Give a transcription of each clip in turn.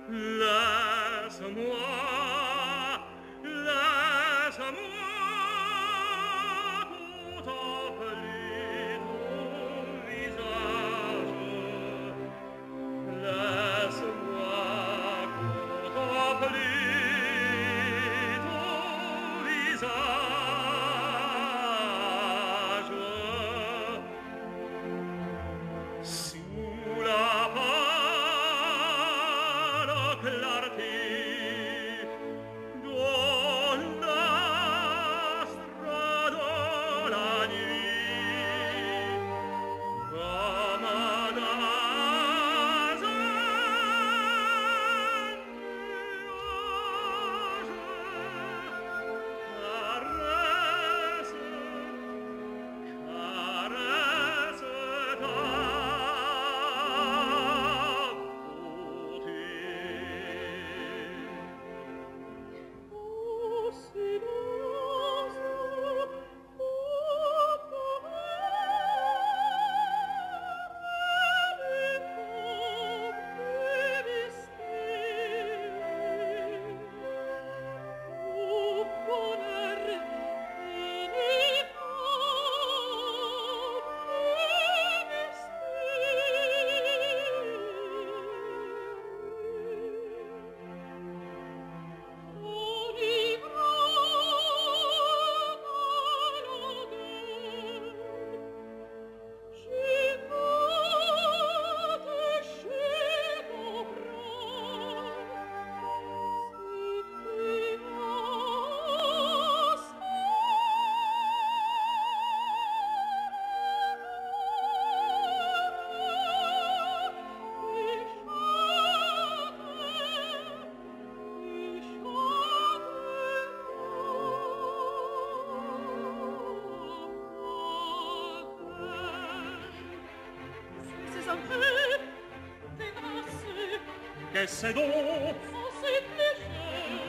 C'est donc oh, c'est léger,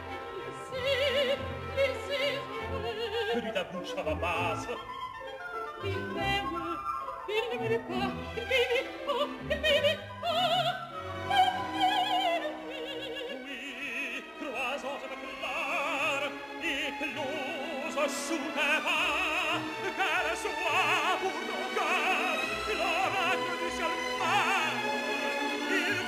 que du ta bouche à ma basse. Il m'aime, il ne m'aime pas, il m'aime Oui, trois ans je me pleure, et close sous tes pas, qu'elle soit pour ton cœur l'oracle du ciel père. Il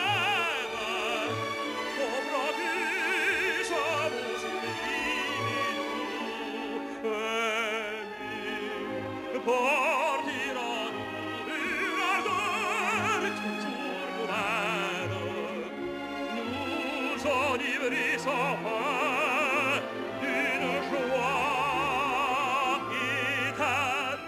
portirà une ardeur toujours nouvelle. Nous enivrer sans fin d'une joie éternelle.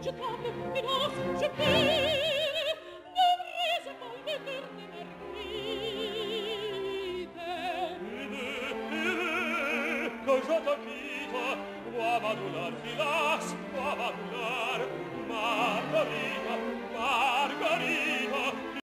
je tremble, hélas, je perds. N'ouvrez pas l'éternelle Marguerite. Que je te quitte, toi ma douleur, hélas, toi ma douleur, Marguerite, Marguerite.